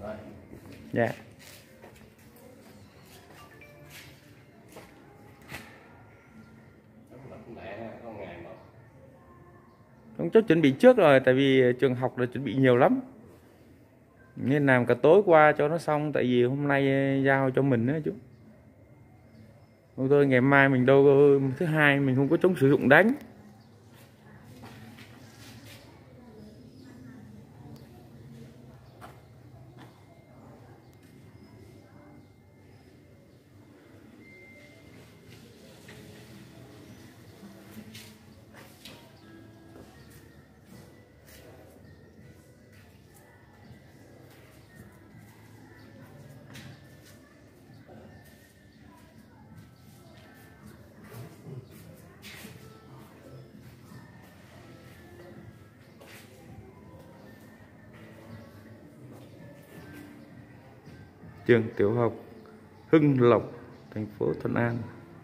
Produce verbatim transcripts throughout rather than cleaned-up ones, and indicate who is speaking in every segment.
Speaker 1: Dạ. Không, cháu chuẩn bị trước rồi, tại vì trường học là chuẩn bị nhiều lắm nên làm cả tối qua cho nó xong, tại vì hôm nay giao cho mình nữa chú. Không thôi ngày mai mình đâu thứ hai mình không có chống sử dụng đánh. Trường tiểu học Hưng Lộc, thành phố Thuận An.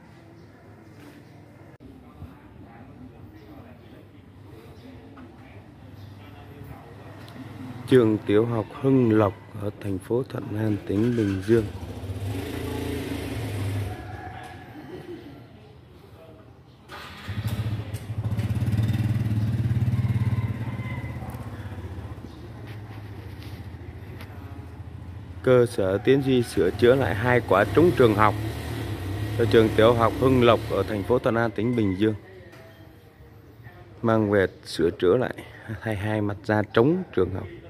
Speaker 1: Trường tiểu học Hưng Lộc ở thành phố Thuận An, tỉnh Bình Dương. Cơ sở Tiến Duy sửa chữa lại hai quả trống trường học cho trường tiểu học Hưng Lộc ở thành phố Thuận An, tỉnh Bình Dương. Mang về sửa chữa lại thay hai mặt ra trống trường học.